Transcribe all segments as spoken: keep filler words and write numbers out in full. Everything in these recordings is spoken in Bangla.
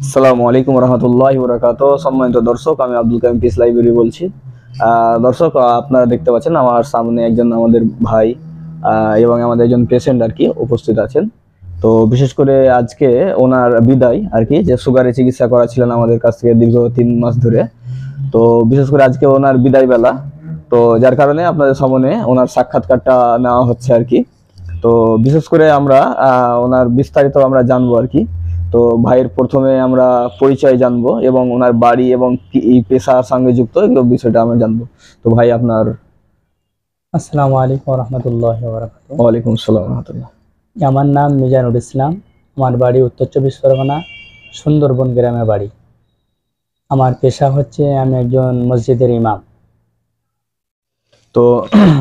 আসসালামু আলাইকুম রহমতুল্লাহি ওয়া বারাকাতুহু। সম্মানিত দর্শক, আমি আব্দুল কাইম পিস লাইব্রেরি বলছি। দর্শক, আপনারা দেখতে পাচ্ছেন আমার সামনে একজন আমাদের ভাই এবং আমাদের একজন পেশেন্ট আর কি উপস্থিত আছেন। তো বিশেষ করে আজকে ওনার বিদায় আর কি, যে সুগারের চিকিৎসা করাছিলেন আমাদের কাছ থেকে দীর্ঘ তিন মাস ধরে। তো বিশেষ করে আজকে ওনার বিদায় বেলা, তো যার কারণে আপনাদের সামনে ওনার সাক্ষাৎকারটা নেওয়া হচ্ছে আর কি। তো বিশেষ করে আমরা ওনার বিস্তারিত আমরা জানবো আর কি। তো ভাইয়ের প্রথমে আমরা পরিচয় জানবো এবং ওনার বাড়ি এবং এই পেশার সঙ্গে যুক্ত এগুলো বিষয়টা আমরা জানবো। তো ভাই আপনার। আসসালামু আলাইকুম রহমতুল্লাহি ওয়া বারাকাতুহু। ওয়ালাইকুম আসসালাম রাহমাতুল্লাহ। আমার নাম মিজানুর ইসলাম, আমার বাড়ি উত্তর চব্বিশ পরগনা, সুন্দরবন গ্রামে বাড়ি। আমার পেশা হচ্ছে আমি একজন মসজিদের ইমাম। তো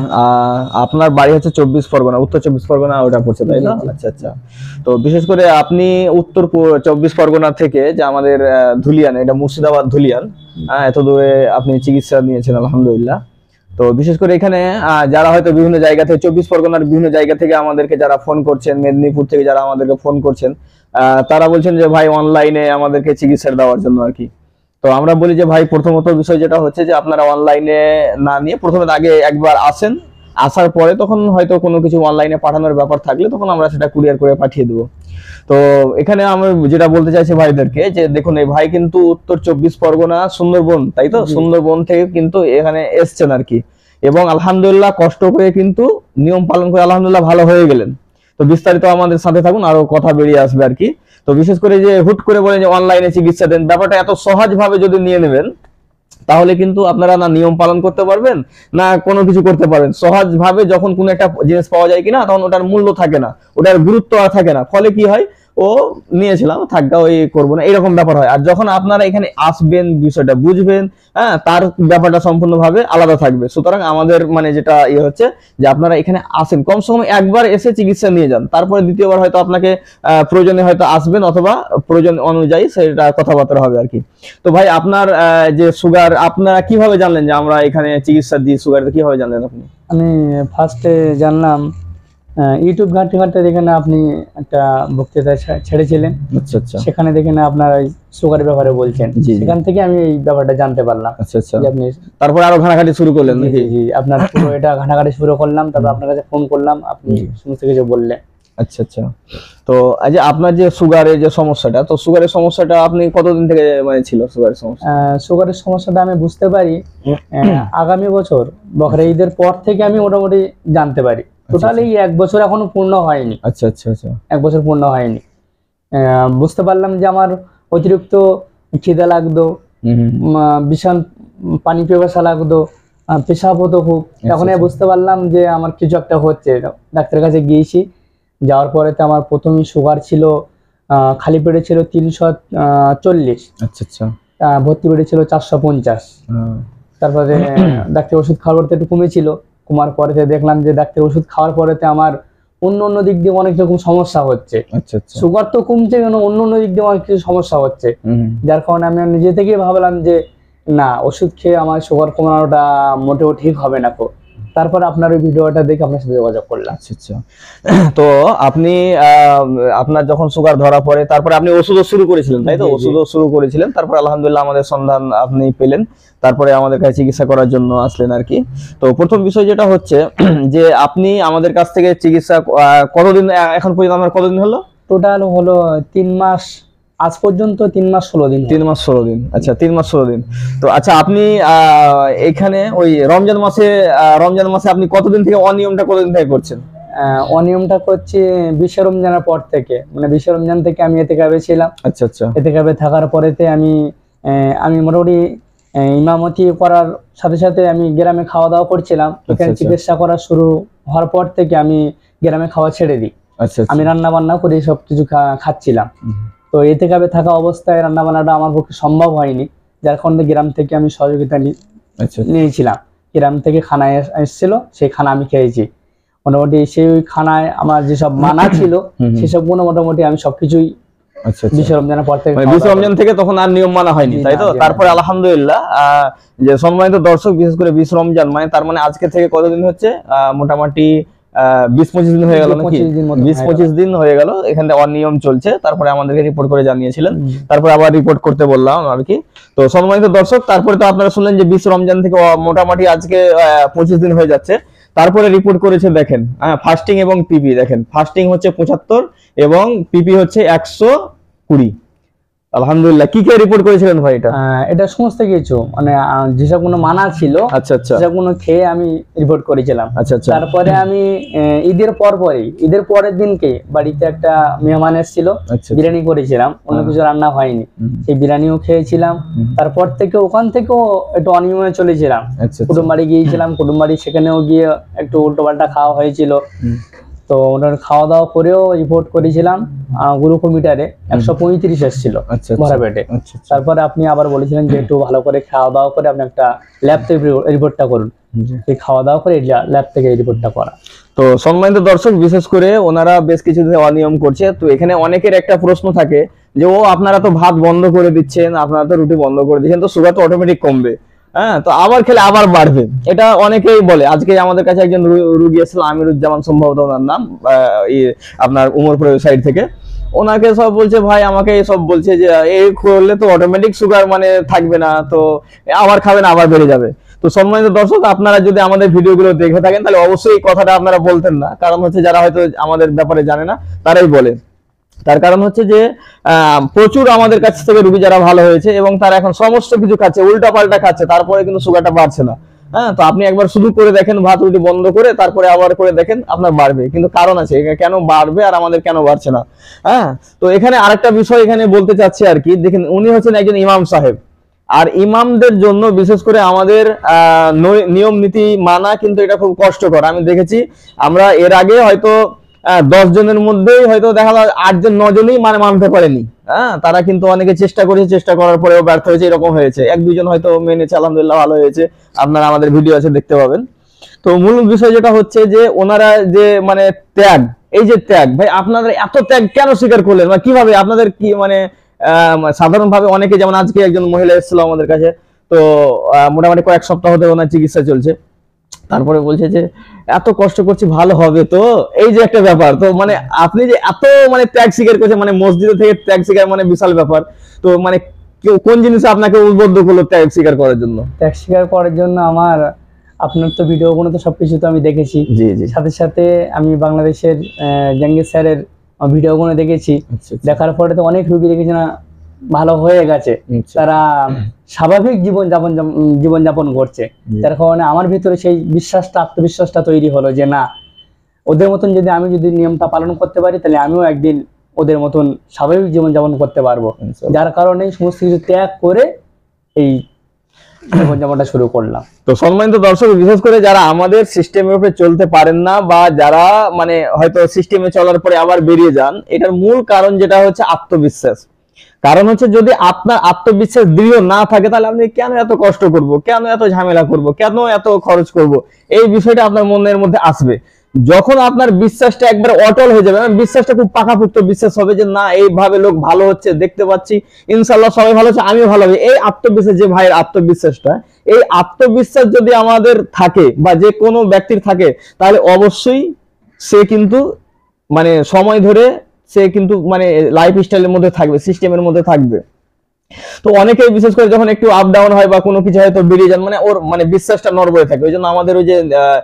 আপনার বাড়ি হচ্ছে চব্বিশ পরগনা, উত্তর চব্বিশ পরগনা ওটা পড়ছে, তাই না? আচ্ছা আচ্ছা। তো বিশেষ করে আপনি উত্তর চব্বিশ পরগনা থেকে যে আমাদের ধুলিয়ান, এটা মুর্শিদাবাদ ধুলিয়ান, এত দূরে আপনি চিকিৎসা নিয়েছেন আলহামদুলিল্লাহ। তো বিশেষ করে এখানে যারা হয়তো বিভিন্ন জায়গা থেকে, চব্বিশ পরগনার বিভিন্ন জায়গা থেকে আমাদেরকে যারা ফোন করছেন, মেদিনীপুর থেকে যারা আমাদেরকে ফোন করছেন, তারা বলছেন যে ভাই অনলাইনে আমাদেরকে চিকিৎসা দেওয়ার জন্য আর কি। তো আমরা বলি যে ভাই প্রথমত বিষয় যেটা হচ্ছে যে আপনারা অনলাইনে না নিয়ে প্রথমে আগে একবার আসেন, আসার পরে তখন হয়তো কোনো কিছু অনলাইনে পাঠানোর ব্যাপার থাকলে তখন আমরা সেটা কুরিয়ার করে পাঠিয়ে দেবো। তো এখানে আমি যেটা বলতে চাইছি ভাইদেরকে যে দেখুন, এই ভাই কিন্তু উত্তর চব্বিশ পরগনা সুন্দরবন, তাই তো? সুন্দরবন থেকে কিন্তু এখানে এসছেন আর কি, এবং আলহামদুলিল্লাহ কষ্ট করে কিন্তু নিয়ম পালন করে আলহামদুলিল্লাহ ভালো হয়ে গেলেন। তো বিস্তারিত আমাদের সাথে থাকুন, আরো কথা বেরিয়ে আসবে আর কি। তো বিশেষ করে যে হুট করে বলেন যে অনলাইনে চিকিৎসা দেন, ব্যাপারটা এত সহজ ভাবে যদি নিয়ে নেবেন তাহলে কিন্তু আপনারা না নিয়ম পালন করতে পারবেন না কোনো কিছু করতে পারবেন। সহজ ভাবে যখন কোনো একটা জিনিস পাওয়া যায় কিনা, তখন ওটার মূল্য থাকে না, ওটার গুরুত্ব আর থাকে না। ফলে কি হয়, ও নিয়েছিলাম থাকগা, ওই করবো না, এরকম ব্যাপার হয়। আর যখন আপনারা এখানে আসবেন, বিষয়টা বুঝবেন, হ্যাঁ, তার ব্যাপারটা সম্পূর্ণভাবে আলাদা থাকবে। সুতরাং আমাদের মানে যেটা ইয়ে হচ্ছে যে আপনারা এখানে আসেন, কম সময় একবার এসে চিকিৎসা নিয়ে যান, তারপরে দ্বিতীয়বার হয়তো আপনাকে প্রয়োজনে হয়তো আসবেন, অথবা প্রয়োজন অনুযায়ী সেটা কথাবার্তা হবে আর কি। তো ভাই আপনার যে সুগার, আপনারা কিভাবে জানলেন যে আমরা এখানে চিকিৎসা দিই সুগার, কিভাবে জানলেন আপনি? আমি ফার্স্টে জানলাম ইউটিউব ঘাঁটতে ঘাঁটতে দেখে না আপনি একটা বক্তৃতা ছেড়েছিলেন। আচ্ছা আচ্ছা। সেখানে দেখে না আপনার সুগারের ব্যাপারে বলছেন, সেখান থেকে আমি এই ব্যাপারটা জানতে পারলাম। আচ্ছা আচ্ছা। যে আপনি তারপর আরো ঘাটাঘাটি শুরু করলেন নাকি? জি, আপনার পুরো এটা ঘাটাঘাটি শুরু করলাম, তারপর আপনার কাছে ফোন করলাম, আপনি সমস্ত কিছু বললেন। আচ্ছা আচ্ছা। তো এই যে আপনার যে সুগারের যে সমস্যাটা, তো সুগারের সমস্যাটা আপনি কতদিন থেকে মানে ছিল সুগারের সমস্যা? সুগারের সমস্যাটা আমি বুঝতে পারি আগামী বছর বকরা ঈদের পর থেকে আমি মোটামুটি জানতে পারি। টোটালি এক বছর এখনো পূর্ণ হয়নি। আচ্ছা আচ্ছা আচ্ছা। এক বছর পূর্ণ হয়নি। বুঝতে পারলাম যে আমার অতিরিক্ত খিদে লাগতো, ভীষণ পানি পিপাসা লাগতো, পেশাব হতো খুব। তখন বুঝতে পারলাম যে আমার কিছু একটা হচ্ছে। ডাক্তারের কাছে গিয়েছি, যাওয়ার পরে তো আমার প্রথমেই সুগার ছিল, খালি পেটে ছিল তিনশো চল্লিশ। আচ্ছা আচ্ছা। ভর্তি পেটে ছিল চারশো পঞ্চাশ। তারপরে ডাক্তার ওষুধ খাওয়ার পরে একটু কমেছিল, কমার পরে দেখলাম যে ডাক্তার ওষুধ খাওয়ার পরে আমার অন্য অন্য দিক দিয়ে অনেক রকম সমস্যা হচ্ছে। আচ্ছা আচ্ছা। সুগার তো কমছে, কেন অন্য অন্য দিক দিয়ে অনেক কিছু সমস্যা হচ্ছে, যার কারণে আমি নিজে থেকেই ভাবলাম যে না, ওষুধ খেয়ে আমার সুগার কমানোটা মোটেও ঠিক হবে না। তো তারপর আপনার ওই ভিডিওটা দেখে আপনার সাথে যোগাযোগ করলাম। আচ্ছা আচ্ছা। তো আপনি আপনার যখন সুগার ধরা পড়ে, তারপরে আপনি ওষুধও শুরু করেছিলেন, তাই তো? ওষুধও শুরু করেছিলেন, তারপর আলহামদুলিল্লাহ আমাদের সন্ধান আপনি পেলেন, তারপরে আমাদের কাছে চিকিৎসা করার জন্য আসলেন আর কি। তো প্রথম বিষয় যেটা হচ্ছে যে আপনি আমাদের কাছ থেকে চিকিৎসা কতদিন এখন পর্যন্ত, আমার কতদিন হলো? টোটাল হলো তিন মাস, আজ পর্যন্ত তিন মাস ষোলো দিন। তিন মাস ষোলো দিন। আচ্ছা, তিন মাস ষোলো দিন। তো আচ্ছা, আপনি এখানে ওই রমজান মাসে, রমজান মাসে আপনি কতদিন থেকে অনিয়মটা কতদিন থেকে করছেন? অনিয়মটা করছি বিশে রমজানের পর থেকে, মানে বিশে রমজান থেকে আমি এতে কাবে ছিলাম। আচ্ছা আচ্ছা। এতে কাবে থাকার পরেতে আমি আমি মোটামুটি ইমামতি করার সাথে সাথে আমি গ্রামে খাওয়া দাওয়া করছিলাম। এখানে চিকিৎসা করা শুরু হওয়ার পর থেকে আমি গ্রামে খাওয়া ছেড়ে দিই। আচ্ছা। আমি রান্না বান্না করে সবকিছু খাচ্ছিলাম। তো এতে কাবে থাকা অবস্থায় রান্না বান্নাটা আমার পক্ষে সম্ভব হয়নি, যার কারণে গ্রাম থেকে আমি সহযোগিতা নিয়েছিলাম। গ্রাম থেকে খানা এসেছিল, সেই খানা আমি খেয়েছি। মোটামুটি সেই খানায় আমার যেসব মানা ছিল সেসব গুলো মোটামুটি আমি সবকিছুই বিশ রমজানের পর থেকে, বিশ রমজান থেকে তখন আর নিয়ম মানা হয়নি, তাই তো? তারপরে আলহামদুলিল্লাহ যে সম্মানিত দর্শক, বিশেষ করে বিশ রমজান মানে তার মানে আজকে থেকে কতদিন হচ্ছে মোটামুটি আহ বিশ পঁচিশ দিন হয়ে গেল নাকি, পঁচিশ দিন মতো বিশ হয়ে পঁচিশ দিন হয়ে গেল এখানে অনিয়ম চলছে, তারপরে আমাদেরকে রিপোর্ট করে জানিয়েছিলেন, তারপরে আবার রিপোর্ট করতে বললাম আর কি। তো সম্মানিত দর্শক, তারপরে তো আপনারা শুনলেন যে বিশ রমজান থেকে আহ, মোটামুটি আজকে পঁচিশ দিন হয়ে যাচ্ছে, তারপরে রিপোর্ট করেছে দেখেন, হ্যাঁ ফাস্টিং এবং পিপি দেখেন, ফাস্টিং হচ্ছে পঁচাত্তর এবং পিপি হচ্ছে একশো কুড়ি। আলহামদুলিল্লাহ। কি কে রিপোর্ট করেছিলেন ভাই এটা? আহ, এটা সমস্ত কিছু মানে আহ, যেসব কোনো মানা ছিল আচ্ছা আচ্ছা সেসব কোনো খেয়ে আমি রিপোর্ট করেছিলাম। আচ্ছা আচ্ছা তারপরে আমি আহ, ঈদের পর পরই ঈদের পরের দিনকে বাড়িতে একটা মেহমান এসেছিল, আচ্ছা বিরিয়ানি করেছিলাম, অন্য কিছু রান্না হয়নি, সেই বিরিয়ানিও খেয়েছিলাম। তারপর থেকে ওখান থেকেও একটু অনিয়মে চলেছিলাম, আচ্ছা কুটুম বাড়ি গিয়েছিলাম, কুটুম বাড়ি সেখানেও গিয়ে একটু উল্টো পাল্টা খাওয়া হয়েছিল। তো ওনার খাওয়া দাওয়া করেও রিপোর্ট করেছিলাম, গ্লুকোমিটারে একশো পঁয়ত্রিশ এসেছিল আচ্ছা ভরা পেটে। আচ্ছা তারপরে আপনি আবার বলেছিলেন যে একটু ভালো করে খাওয়া দাওয়া করে আপনি একটা ল্যাব থেকে রিপোর্টটা করুন, সেই খাওয়া দাওয়া করে ল্যাব থেকে রিপোর্টটা করা। তো সম্মানিত দর্শক, বিশেষ করে ওনারা বেশ কিছুদিন অনিয়ম করছে, তো এখানে অনেকের একটা প্রশ্ন থাকে যে ও আপনারা তো ভাত বন্ধ করে দিচ্ছেন, আপনারা তো রুটি বন্ধ করে দিচ্ছেন, তো সুগার তো অটোমেটিক কমবে, হ্যাঁ তো আবার খেলে আবার বাড়বে, এটা অনেকেই বলে। আজকে আমাদের কাছে একজন রুগী এসেছিল, আমিরুজ্জামান সম্ভবত ওনার নাম, আপনার উমরপুরের সাইড থেকে, ওনাকে সব বলছে ভাই আমাকে সব বলছে যে এই করলে তো অটোমেটিক সুগার মানে থাকবে না, তো আবার খাবেন আবার বেড়ে যাবে। তো সম্মানিত দর্শক, আপনারা যদি আমাদের ভিডিওগুলো দেখে থাকেন তাহলে অবশ্যই এই কথাটা আপনারা বলতেন না, কারণ হচ্ছে যারা হয়তো আমাদের ব্যাপারে জানে না তারাই বলে। তার কারণ হচ্ছে যে প্রচুর আমাদের কাছ থেকে রুগী যারা ভালো হয়েছে এবং তারা এখন সমস্ত কিছু খাচ্ছে, উল্টা পাল্টা খাচ্ছে, তারপরে কিন্তু সুগারটা বাড়ছে না। হ্যাঁ, তো আপনি একবার শুধু করে দেখেন, ভাত রুটি বন্ধ করে তারপরে আবার করে দেখেন, আপনার বাড়বে, কিন্তু কারণ আছে কেন বাড়বে আর আমাদের কেন বাড়ছে না। হ্যাঁ, তো এখানে আরেকটা বিষয় এখানে বলতে চাচ্ছি আর কি, দেখেন উনি হচ্ছেন একজন ইমাম সাহেব, আর ইমামদের জন্য বিশেষ করে আমাদের আহ নিয়ম নীতি মানা কিন্তু এটা খুব কষ্টকর। আমি দেখেছি আমরা এর আগে হয়তো দশ জনের মধ্যেই হয়তো দেখা যায় আট জন নজনই মানে মানতে পারেনি, হ্যাঁ তারা কিন্তু অনেকে চেষ্টা করেছে, চেষ্টা করার পরেও ব্যর্থ হয়েছে, এরকম হয়েছে। এক দুজন হয়তো মেনেছে, আলহামদুলিল্লাহ ভালো হয়েছে, আপনারা আমাদের ভিডিও আছে দেখতে পাবেন। তো মূল বিষয় যেটা হচ্ছে যে ওনারা যে মানে ত্যাগ, এই যে ত্যাগ, ভাই আপনারা এত ত্যাগ কেন স্বীকার করলেন, মানে কিভাবে আপনাদের কি মানে আহ সাধারণ ভাবে অনেকে, যেমন আজকে একজন মহিলা এসেছিল আমাদের কাছে, তো মোটামুটি কয়েক সপ্তাহ ধরে ওনার চিকিৎসা চলছে, তারপরে বলছে যে এত কষ্ট করছি ভালো হবে, তো এই যে একটা ব্যাপার, তো মানে আপনি যে এত মানে ত্যাগ স্বীকার করছেন, মানে মসজিদে থেকে ত্যাগ স্বীকার মানে বিশাল ব্যাপার, তো মানে কোন জিনিসে আপনাকে উদ্বুদ্ধ করলো ত্যাগ স্বীকার করার জন্য? ত্যাগ স্বীকার করার জন্য আমার, আপনার তো ভিডিও গুলো তো সবকিছু তো আমি দেখেছি, জি জি, সাথে সাথে আমি বাংলাদেশের জাহাঙ্গীর স্যারের ভিডিও গুলো দেখেছি, দেখার পরে তো অনেক রুগী দেখেছি না ভালো হয়ে গেছে, তারা স্বাভাবিক জীবন যাপন জীবন যাপন করছে, যার কারণে আমার ভিতরে সেই বিশ্বাসটা, আত্মবিশ্বাসটা তৈরি হলো যে না, ওদের মতন যদি আমি যদি নিয়মটা পালন করতে পারি তাহলে আমিও একদিন ওদের মতন স্বাভাবিক জীবন যাপন করতে পারবো, যার কারণে সমস্ত কিছু ত্যাগ করে এই জীবনযাপনটা শুরু করলাম। তো সম্মানিত দর্শক, বিশেষ করে যারা আমাদের সিস্টেমের উপরে চলতে পারেন না, বা যারা মানে হয়তো সিস্টেমে চলার পরে আবার বেরিয়ে যান, এটার মূল কারণ যেটা হচ্ছে আত্মবিশ্বাস। কারণ হচ্ছে যদি আপনার আত্মবিশ্বাস দৃঢ় না থাকে তাহলে আপনি কেন এত কষ্ট করব, কেন এত ঝামেলা করব, কেন এত খরচ করব, এই বিষয়টা আপনার মনের মধ্যে আসবে। যখন আপনার বিশ্বাসটা একবার অটল হয়ে যাবে, বিশ্বাসটা খুব পাকাপোক্ত বিশ্বাস হবে যে না এইভাবে লোক ভালো হচ্ছে, দেখতে পাচ্ছি ইনশাল্লাহ সবাই ভালো হচ্ছে, আমিও ভালো হবে, এই আত্মবিশ্বাস, যে ভাইয়ের আত্মবিশ্বাসটা, এই আত্মবিশ্বাস যদি আমাদের থাকে বা যে কোনো ব্যক্তির থাকে, তাহলে অবশ্যই সে কিন্তু মানে সময় ধরে সে কিন্তু মানে লাইফ স্টাইলের মধ্যে থাকবে, সিস্টেমের মধ্যে থাকবে। তো অনেকেই বিশেষ করে যখন একটু আপ ডাউন হয় বা কোনো কিছু হয়তো বেরিয়ে যান, মানে ওর মানে বিশ্বাসটা নড়বড়ে থাকে। ওই জন্য আমাদের ওই যে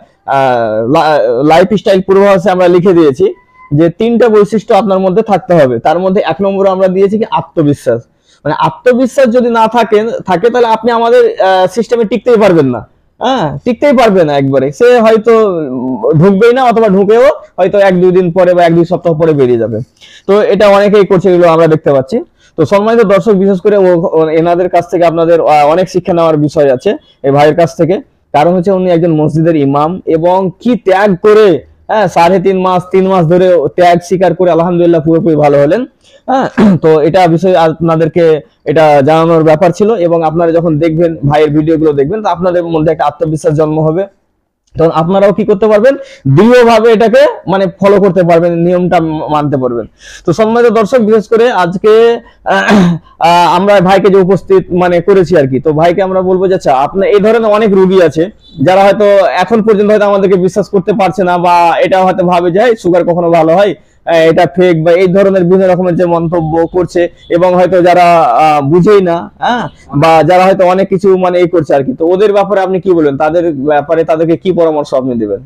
লাইফ স্টাইল পূর্বাভাসে আমরা লিখে দিয়েছি যে তিনটা বৈশিষ্ট্য আপনার মধ্যে থাকতে হবে, তার মধ্যে এক নম্বরে আমরা দিয়েছি কি আত্মবিশ্বাস। মানে আত্মবিশ্বাস যদি না থাকে থাকে তাহলে আপনি আমাদের সিস্টেমে টিকতেই পারবেন না, হ্যাঁ টিকতেই পারবে না একবারে, সে হয়তো ঢুকবেই না, অথবা ঢুকেও হয়তো এক দুই দিন পরে বা এক দুই সপ্তাহ পরে বেরিয়ে যাবে। তো এটা অনেকেই করছে, এগুলো আমরা দেখতে পাচ্ছি। তো সম্মানিত দর্শক, বিশেষ করে এনাদের কাছ থেকে আপনাদের অনেক শিক্ষা নেওয়ার বিষয় আছে এই ভাইয়ের কাছ থেকে। কারণ হচ্ছে উনি একজন মসজিদের ইমাম, এবং কি ত্যাগ করে, হ্যাঁ সাড়ে তিন মাস তিন মাস ধরে ত্যাগ স্বীকার করে আলহামদুলিল্লাহ পুরোপুরি ভালো হলেন। হ্যাঁ, তো এটা বিষয়ে আপনাদেরকে এটা জানানোর ব্যাপার ছিল, এবং আপনারা যখন দেখবেন ভাইয়ের ভিডিওগুলো দেখবেন তো আপনাদের মধ্যে একটা আত্মবিশ্বাস জন্ম হবে, তখন আপনারাও কি করতে পারবেন, দৃঢ়ভাবে এটাকে মানে ফলো করতে পারবেন, নিয়মটা মানতে পারবেন। তো সম্মানিত দর্শক, বিশেষ করে আজকে আহ, আমরা ভাইকে যে উপস্থিত মানে করেছি আর কি, তো ভাইকে আমরা বলবো যে আচ্ছা আপনার এই ধরনের অনেক রোগী আছে যারা হয়তো এখন পর্যন্ত হয়তো আমাদেরকে বিশ্বাস করতে পারছে না, বা এটা হয়তো ভাবে যে সুগার কখনো ভালো হয়, এটা ফেক, বা এই ধরনের বিভিন্ন রকমের যে মন্তব্য করছে, এবং হয়তো যারা আহ, বুঝেই না, হ্যাঁ, বা যারা হয়তো অনেক কিছু মানে এই করছে আর কি, তো ওদের ব্যাপারে আপনি কি বলেন, তাদের ব্যাপারে তাদেরকে কি পরামর্শ আপনি দিবেন?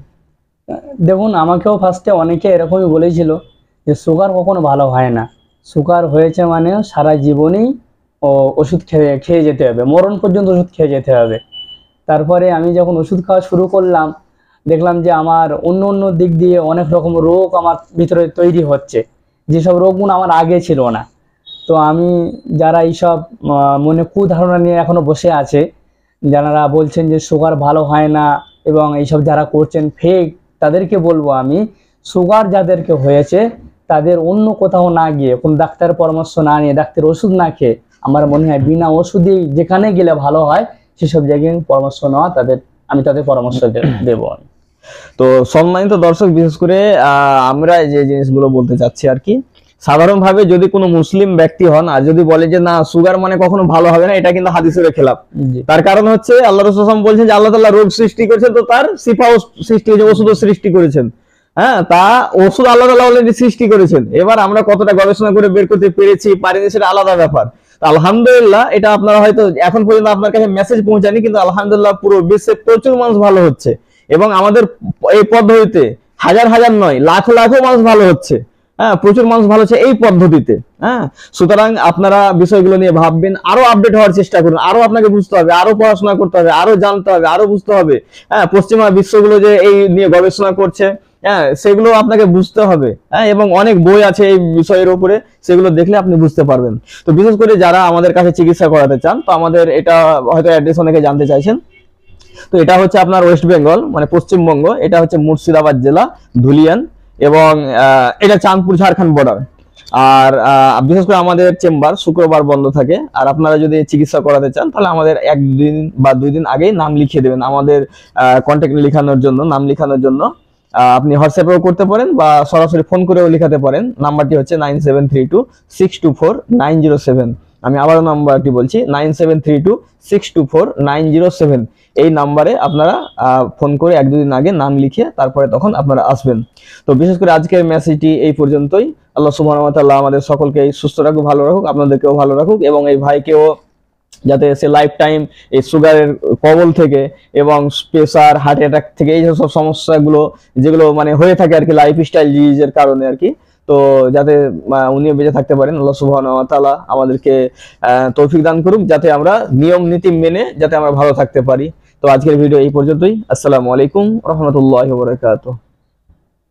দেখুন, আমাকেও ফার্স্টে অনেকে এরকমই বলেছিল যে সুগার কখনো ভালো হয় না, সুগার হয়েছে মানে সারা জীবনই ও ওষুধ খেয়ে খেয়ে যেতে হবে, মরণ পর্যন্ত ওষুধ খেয়ে যেতে হবে। তারপরে আমি যখন ওষুধ খাওয়া শুরু করলাম, দেখলাম যে আমার অন্য অন্য দিক দিয়ে অনেক রকম রোগ আমার ভিতরে তৈরি হচ্ছে, যেসব রোগগুলো আমার আগে ছিল না। তো আমি, যারা এইসব আহ, মনে কুধারণা নিয়ে এখনো বসে আছে, যারা বলছেন যে সুগার ভালো হয় না এবং এইসব যারা করছেন ফেক, তাদেরকে বলবো আমি, সুগার যাদেরকে হয়েছে তাদের অন্য কোথাও না গিয়ে, কোনো ডাক্তারের পরামর্শ না নিয়ে, ডাক্তারের ওষুধ না খেয়ে, আমার মনে হয় বিনা ওষুধেই যেখানে গেলে ভালো হয় সেসব জায়গায় পরামর্শ নেওয়া, তাদের আমি তাদের পরামর্শ দে- দেবো আমি। তো সম্মানিত দর্শক, বিশেষ করে আহ, আমরা যে জিনিসগুলো বলতে চাচ্ছি আর কি, সাধারণভাবে যদি কোনো মুসলিম ব্যক্তি হন আর যদি বলে যে না সুগার মানে কখনো ভালো হবে না, এটা কিন্তু হাদিসের খেলাফ। জি। তার কারণ হচ্ছে আল্লাহ রাসূল সাল্লাল্লাহু আলাইহি ওয়াসাল্লাম বলছেন যে আল্লাহ তাআলা রোগ সৃষ্টি করেছেন, তো তার শিফাও সৃষ্টি করেছেন, ওষুধও সৃষ্টি করেছেন। হ্যাঁ, তা ওষুধ আল্লাহ তাআলা অলরেডি সৃষ্টি করেছেন, এবার আমরা কতটা গবেষণা করে বের করতে পেরেছি পারিনি সেটা আলাদা ব্যাপার। তো আলহামদুলিল্লাহ, এটা আপনারা হয়তো এখন পর্যন্ত আপনার কাছে মেসেজ পৌঁছায়নি, কিন্তু আলহামদুলিল্লাহ পুরো বিশ্বে প্রচুর মানুষ ভালো হচ্ছে, এবং আমাদের এই পদ্ধতিতে হাজার হাজার নয় লাখ লাখও মানুষ ভালো হচ্ছে। হ্যাঁ, প্রচুর মানুষ ভালো হচ্ছে এই পদ্ধতিতে। হ্যাঁ, সুতরাং আপনারা বিষয়গুলো নিয়ে ভাববেন, আরো আপডেট হওয়ার চেষ্টা করুন, আরো আপনাকে বুঝতে হবে, আরো পড়াশোনা করতে হবে, আরো জানতে হবে, আরো বুঝতে হবে। হ্যাঁ, পশ্চিমা বিশ্বগুলো যে এই নিয়ে গবেষণা করছে, হ্যাঁ, সেগুলো আপনাকে বুঝতে হবে। হ্যাঁ, এবং অনেক বই আছে এই বিষয়ের উপরে, সেগুলো দেখলে আপনি বুঝতে পারবেন। তো বিশেষ করে যারা আমাদের কাছে চিকিৎসা করাতে চান, তো আমাদের এটা হয়তো অ্যাড্রেস অনেকে জানতে চাইছেন। তো এটা হচ্ছে আপনার ওয়েস্ট বেঙ্গল মানে পশ্চিমবঙ্গ, এটা হচ্ছে মুর্শিদাবাদ জেলা, ধুলিয়ান, এবং আহ, এটা চাঁদপুর ঝাড়খণ্ড বর্ডার। আর আহ, বিশেষ করে আমাদের চেম্বার শুক্রবার বন্ধ থাকে, আর আপনারা যদি চিকিৎসা করাতে চান তাহলে আমাদের একদিন বা দুই দিন আগেই নাম লিখিয়ে দেবেন, আমাদের কন্ট্যাক্ট লেখানোর জন্য, নাম লেখানোর জন্য। আহ, আপনি হোয়াটসঅ্যাপেও করতে পারেন বা সরাসরি ফোন করেও লেখাতে পারেন। নাম্বারটি হচ্ছে nine seven three two six two four nine zero seven. আমি আবারও নাম্বারটি বলছি, nine seven three two six two four nine zero seven. এই নাম্বারে আপনারা ফোন করে এক দুদিন আগে নাম লিখে তারপরে তখন আপনারা আসবেন। তো বিশেষ করে আজকের মেসেজটি এই পর্যন্তই। আল্লাহ সুবহানাহু ওয়া তাআলা আমাদের সকলকে সুস্থ রাখুক, ভালো রাখুক, আপনাদেরকেও ভালো রাখুক, এবং এই ভাইকেও যাতে সে লাইফ টাইম এই সুগারের কবল থেকে এবং প্রেসার, হার্ট অ্যাটাক থেকে, এই সব সমস্যাগুলো যেগুলো মানে হয়ে থাকে আর কি লাইফ স্টাইল ডিজিজের কারণে আর কি, তো যাতে আহ, উনিও বেঁচে থাকতে পারেন। আল্লাহ সুবহানাহু ওয়া তাআলা আমাদেরকে আহ, তৌফিক দান করুক, যাতে আমরা নিয়ম নীতি মেনে যাতে আমরা ভালো থাকতে পারি। তো আজকের ভিডিও এই পর্যন্তই। আসসালামু আলাইকুম ওয়া রাহমাতুল্লাহি ওয়া বারাকাতুহু।